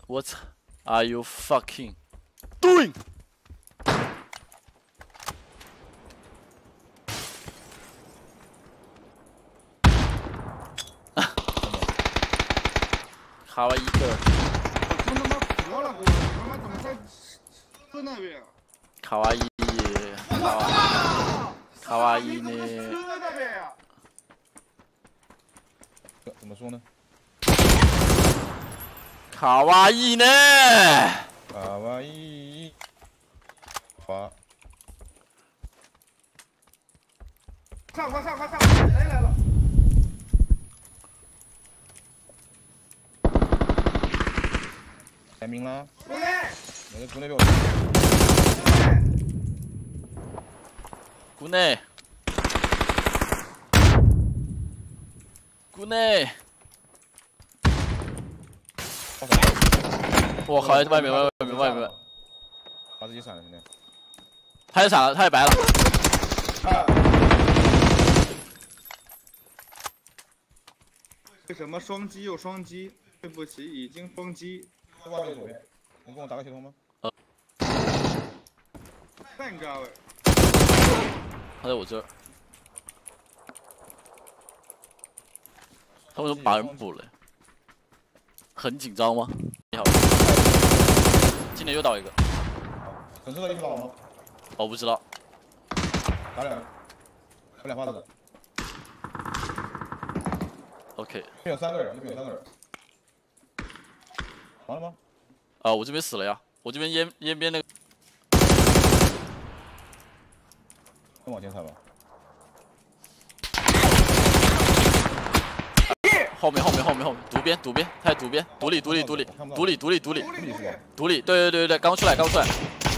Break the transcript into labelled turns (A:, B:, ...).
A: What are you fucking doing? 卡哇伊个。
B: 他妈服了，我他妈怎么在车那边？
A: 卡哇伊，卡哇伊呢？
B: 车那边呀？
C: 怎么说呢？
A: 卡哇伊呢？
C: 卡哇伊，哇！
B: 上，谁来了？
C: 开明了。
B: 国内，
C: 我在国内被我。
A: 国内，国内。 我靠！外面，
C: 把自己闪了，兄弟。
A: 他也闪了，他也白了。
B: 为什么双击又双击？对不起，已经双击。
C: 在外面左边，能跟我打个协同吗？
B: 蛋糕哎！
A: 他在我这儿。他为什么把人补了？很紧张吗？你好。 今年又倒一个，
C: 粉色的一起倒吗？
A: 我不知道。
C: 打两个，有2发子。
A: OK。
C: 这边有3个人，这边有3个人。完了吗？
A: 我这边死了呀，我这边烟边那个。
C: 更往前踩吧。
A: 后面，独边，他在独里，对，刚出来。